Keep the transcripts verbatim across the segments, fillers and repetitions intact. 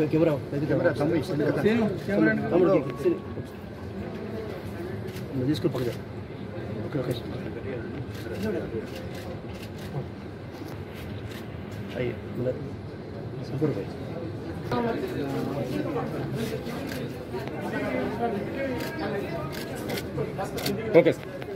Camera తీసుకుని పక్కన అయ్యి సూపర్ భాయ్ ఓకే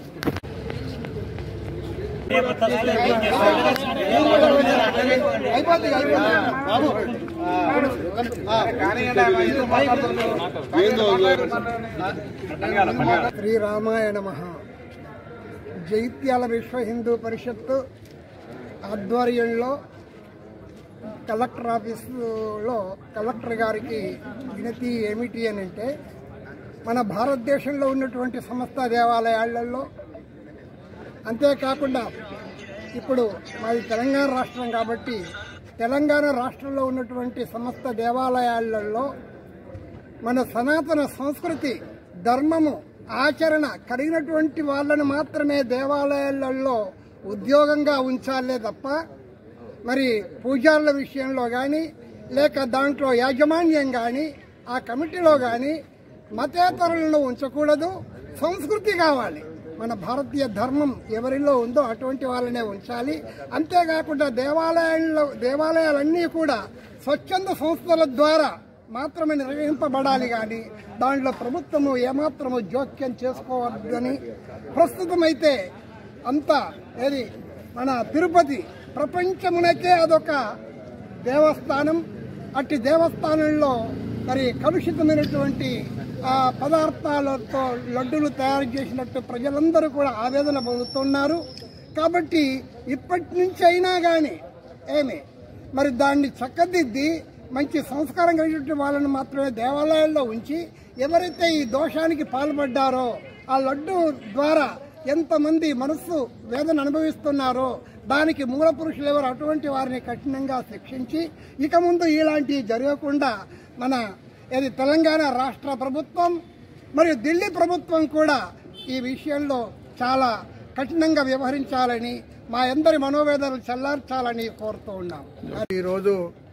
శ్రీరామాయ నమః. జైత్యాల విశ్వ హిందూ పరిషత్తు ఆధ్వర్యంలో కలెక్టర్ ఆఫీసులో కలెక్టర్ గారికి వినతి ఏమిటి అని అంటే, మన భారతదేశంలో ఉన్నటువంటి సమస్త దేవాలయాలలో, అంతేకాకుండా ఇప్పుడు మాది తెలంగాణ రాష్ట్రం కాబట్టి తెలంగాణ రాష్ట్రంలో ఉన్నటువంటి సమస్త దేవాలయాలలో మన సనాతన సంస్కృతి ధర్మము ఆచరణ కలిగినటువంటి వాళ్ళను మాత్రమే దేవాలయాలలో ఉద్యోగంగా ఉంచాలే తప్ప మరి పూజారుల విషయంలో కానీ లేక దాంట్లో యాజమాన్యం కానీ ఆ కమిటీలో కానీ మతేతరులను ఉంచకూడదు. సంస్కృతి కావాలి. మన భారతీయ ధర్మం ఎవరిలో ఉందో అటువంటి వాళ్ళనే ఉంచాలి. అంతేకాకుండా దేవాలయాల్లో దేవాలయాలన్నీ కూడా స్వచ్ఛంద సంస్థల ద్వారా మాత్రమే నిర్వహింపబడాలి కానీ దాంట్లో ప్రభుత్వము ఏమాత్రము జోక్యం చేసుకోవద్దని. ప్రస్తుతం అయితే అంతా ఏది మన తిరుపతి ప్రపంచమునకే అదొక దేవస్థానం. అట్టి దేవస్థానంలో మరి కలుషితమైనటువంటి ఆ పదార్థాలతో లడ్డూలు తయారు చేసినట్టు ప్రజలందరూ కూడా ఆవేదన పొందుతున్నారు. కాబట్టి ఇప్పటి నుంచి అయినా కానీ ఏమి మరి దాన్ని చక్కదిద్ది మంచి సంస్కారం కలిగినటువంటి వాళ్ళని మాత్రమే దేవాలయాల్లో ఉంచి, ఎవరైతే ఈ దోషానికి పాల్పడ్డారో ఆ లడ్డు ద్వారా ఎంతమంది మనస్సు వేదన అనుభవిస్తున్నారో దానికి మూల పురుషులు ఎవరు అటువంటి వారిని కఠినంగా శిక్షించి ఇక ముందు ఇలాంటివి జరగకుండా మన ఇది తెలంగాణ రాష్ట్ర ప్రభుత్వం మరియు ఢిల్లీ ప్రభుత్వం కూడా ఈ విషయంలో చాలా కఠినంగా వ్యవహరించాలని, మా అందరి మనోవేదనలు చల్లార్చాలని కోరుతూ ఉన్నాం. ఈరోజు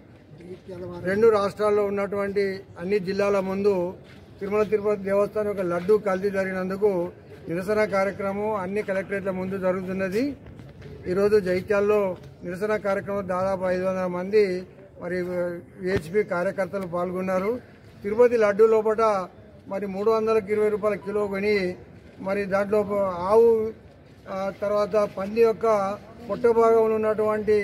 రెండు రాష్ట్రాల్లో ఉన్నటువంటి అన్ని జిల్లాల ముందు తిరుమల తిరుపతి దేవస్థానం ఒక లడ్డు కల్తీ జరిగినందుకు నిరసన కార్యక్రమం అన్ని కలెక్టరేట్ల ముందు జరుగుతున్నది. ఈరోజు జైత్యాల్లో నిరసన కార్యక్రమం దాదాపు ఐదు వందల మంది మరి విహెచ్పి కార్యకర్తలు పాల్గొన్నారు. తిరుపతి లడ్డు లోపల మరి మూడు వందలకి ఇరవై రూపాయల కిలో కొని మరి దాంట్లో ఆవు తర్వాత పంది యొక్క పొట్ట భాగంలో ఉన్నటువంటి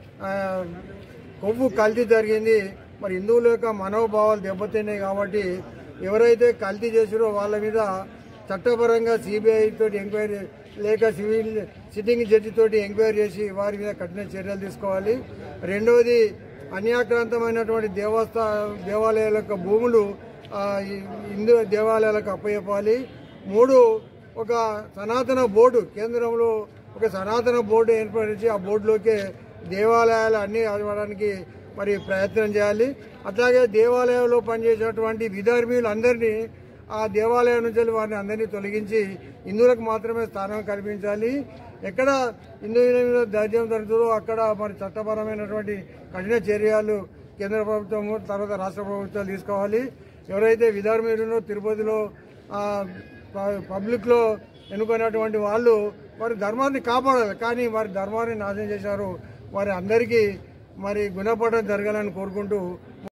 కొవ్వు కల్తీ జరిగింది. మరి హిందువుల యొక్క మనోభావాలు దెబ్బతిన్నాయి కాబట్టి ఎవరైతే కల్తీ చేసారో వాళ్ళ మీద చట్టపరంగా సిబిఐ తోటి ఎంక్వైరీ లేక సివిల్ సిట్టింగ్ జడ్జి తోటి ఎంక్వైరీ చేసి వారి మీద కఠిన చర్యలు తీసుకోవాలి. రెండవది, అన్యాక్రాంతమైనటువంటి దేవస్థా దేవాలయాల యొక్క భూములు హిందూ దేవాలయాలకు అప్పచెప్పాలి. మూడు, ఒక సనాతన బోర్డు కేంద్రంలో ఒక సనాతన బోర్డు ఏర్పరిచి ఆ బోర్డులోకి దేవాలయాలు అన్ని అవ్వడానికి మరి ప్రయత్నం చేయాలి. అట్లాగే దేవాలయంలో పనిచేసేటువంటి విధర్మీయులు అందరినీ ఆ దేవాలయం నుంచి వారిని అందరినీ తొలగించి హిందువులకు మాత్రమే స్థానం కల్పించాలి. ఎక్కడ హిందువుల మీద ధైర్యం జరుగుతుందో అక్కడ మరి చట్టపరమైనటువంటి కఠిన చర్యలు కేంద్ర ప్రభుత్వము తర్వాత రాష్ట్ర ప్రభుత్వాలు తీసుకోవాలి. ఎవరైతే విధర్మీయులను తిరుపతిలో పబ్లిక్లో ఎన్నుకున్నటువంటి వాళ్ళు వారి ధర్మాన్ని కాపాడాలి. కానీ వారి ధర్మాన్ని నాశనం చేశారు. వారి అందరికీ మరి గుణపడడం జరగాలని కోరుకుంటూ